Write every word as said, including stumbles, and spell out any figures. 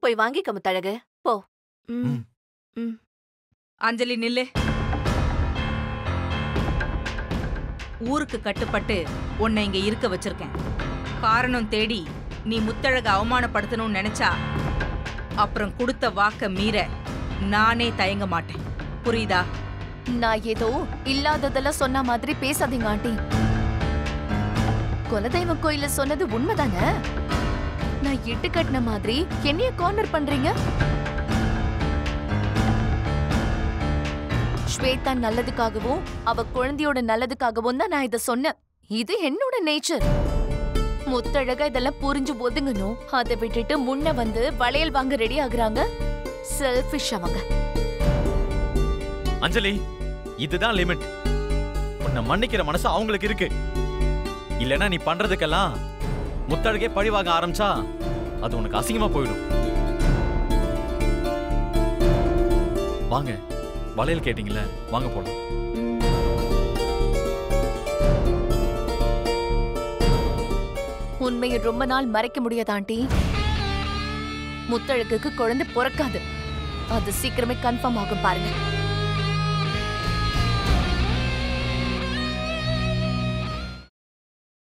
போய் வாங்கிக்க முத்தழகு, போ. ம். ம். அஞ்சலி நில்லு. ஊருக்கு கட்டுப்பட்டு உன்னை இங்க இருக்க வச்சிருக்கேன். காரணம் தேடி நீ முத்தழக அவமானப்படுத்தணும்னு நினைச்சா அப்புறம் கொடுத்த வாக்க மீற நானே தயங்க மாட்டேன். புரியுதா? நான் ஏதோ இல்லாததெல்லாம் சொன்ன மாதிரி பேசாதீங்க ஆண்டி. குலதெய்வம் கோயில சொன்னது உண்மைதானே? நான் இட்டு கட்டின மாதிரி என்னைய கார்னர் பண்றீங்க? ஸ்வேதா நல்லதுக்காகவும் அவ குழந்தையோட நல்லதுக்காகவும் தான் நான் இத சொன்னேன். இது என்னோட நேச்சர். முத்தழகா இதெல்லாம் புரிஞ்சு ஒதுங்கணும். அதை விட்டுட்டு முன்ன வந்து வளையல் வாங்க ரெடி ஆகுறாங்க. செல்ஃபிஷ் அவங்க. அஞ்சலி, இதுதான் லிமிட். உன்னை மன்னிக்கிற மனசு அவங்களுக்கு இருக்கு. இல்லனா நீ பண்றதுக்கெல்லாம் முத்தழகே பழிவாக ஆரம்பிச்சா அது உனக்கு அசிங்கமா போயிடும். வாங்க, வளையல் கேட்டீங்களே, வாங்க போலாம். உண்மையை ரொம்ப நாள் மறைக்க முடியாது ஆண்டி. முத்தழகுக்கு குழந்தை பிறக்காது. அது சீக்கிரமே கன்ஃபார்ம் ஆகும் பாருங்க.